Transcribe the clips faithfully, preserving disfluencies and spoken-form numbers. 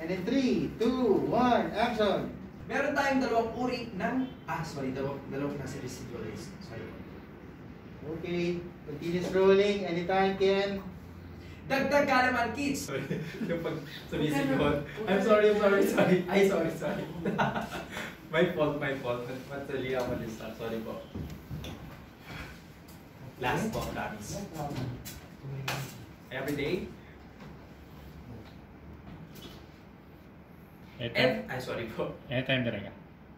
And in three, two, one, action! Meron tayong dalawang uri ng... Ah, sorry, dalawang, dalawang nasa residual risk. Sorry. Okay, continue scrolling. Anytime, Ken. Dagdag ka naman, kids! Sorry, yung pag sumisigot. I'm sorry, I'm sorry, sorry. Ay, sorry, sorry. My fault, my fault. Matsali ako this time. Sorry po. Last po, promise. Every day? Anytime, Ay, sorry po. anytime talaga.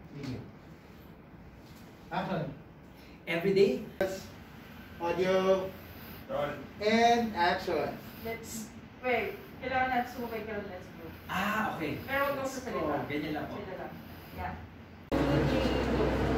Action. Every day? Audio. Roll. And action. Let's, wait, kailangan natin sumabay ka ng let's go. Ah, okay. Pero huwag kang sasalita. Oh, ganyan lang po. Sila lang. Yeah.